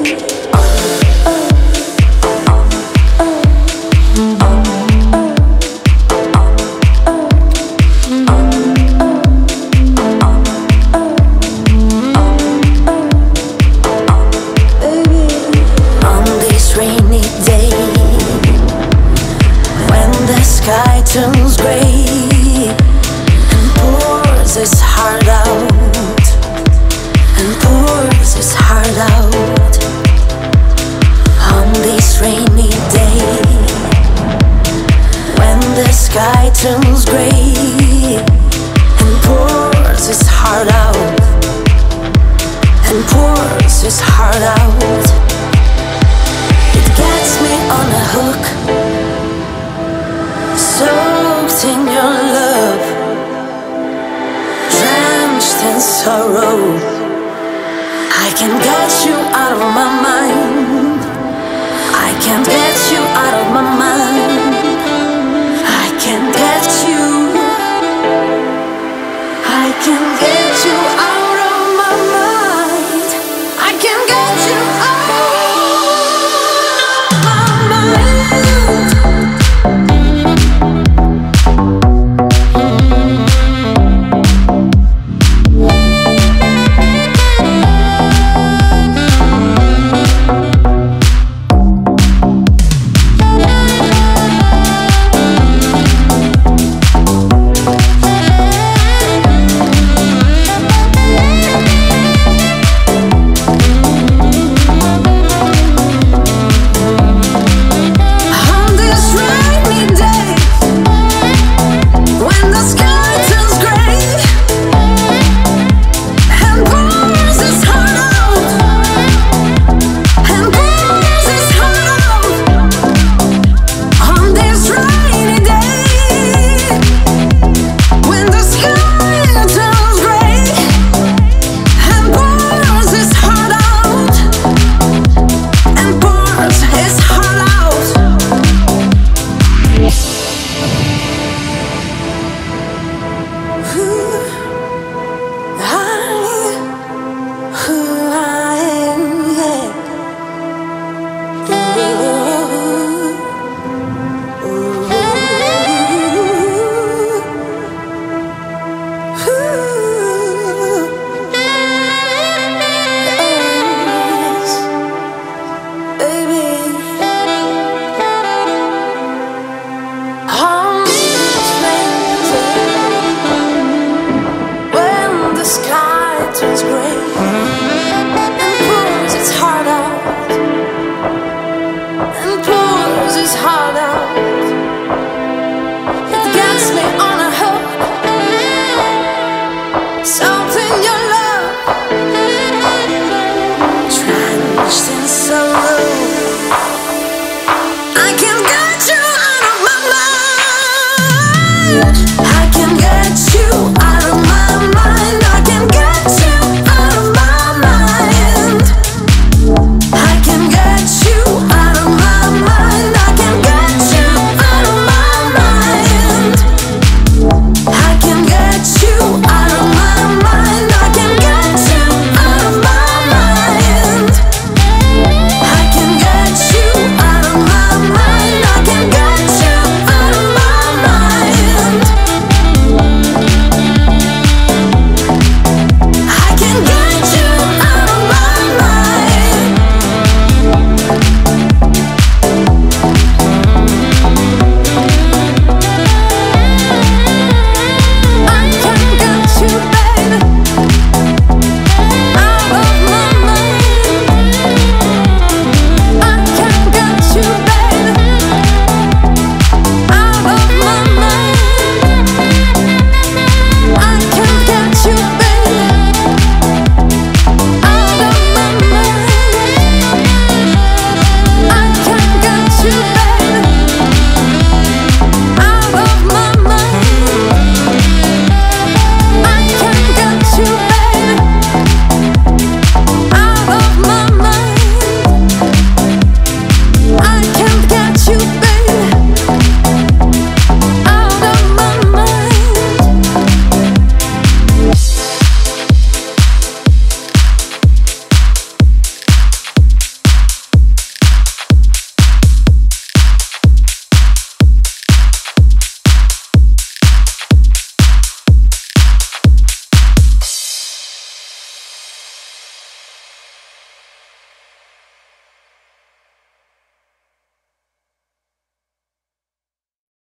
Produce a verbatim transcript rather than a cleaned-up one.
Sky turns gray and pours its heart out, and pours its heart out. On this rainy day, when the sky turns gray and pours its heart out, and pours its heart out, it gets me on a hook, soaked in your love, drenched in sorrow. I can't get you out of my mind, I can't get you out of my mind.